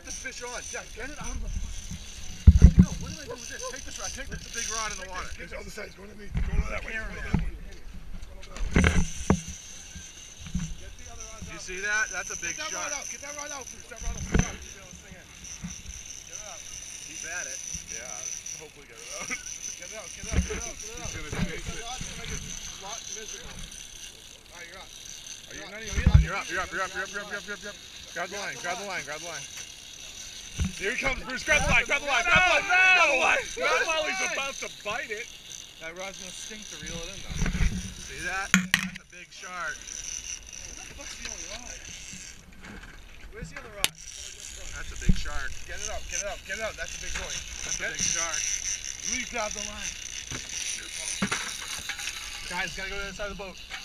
this fish on. Yeah, get it out of the... No, what do I do with this? Take this rod. Take the big rod in the water. Get the other side. Go to me. Go to that way. You see that? That's a big shot. Get that rod out, please. That rod out. Get this thing in. Get it out. He's at it. Yeah, hopefully get it out. Get it out, get it out, get it out, get it out. He's gonna chase it. Make it a lot miserable. Alright, you're up. Are you not even You're You're up, up. you're up, you're up, you're up, you're up, you're up, you're up. Grab the line, grab the line, grab the line. Here he comes, Bruce. Grab the line, grab the line, grab the line, grab the line. Not while he's about to bite it. That rod's gonna stink to reel it in though. See that? That's a big shark. What's the other rod? Where's the other rod? That's a big shark. Get it out, get it out, get it out. That's a big boy. That's a big shark. Grab the line. Guys, gotta go to the other side of the boat.